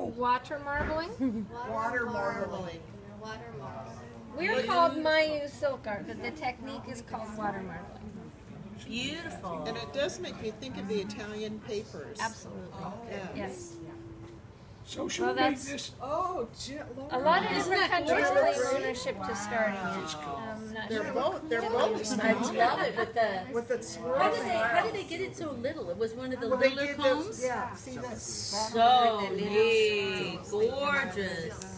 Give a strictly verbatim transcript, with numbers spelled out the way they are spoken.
Water marbling. Water marbling. Water marbling. We're called Mayu silk art, but the technique is called water marbling. Beautiful. And it does make me think of the Italian papers. Absolutely. Yeah. Yes. So should Well, we make that's- this? Oh, Jen, A lot of different that countries gorgeous? claim ownership to starting it. Um, not They're sure. both, they're both I love it with the. with the How swirl. did they? How did they get it so little? It was one of the Well, they littler did combs. those, yeah, see that? So neat, gorgeous.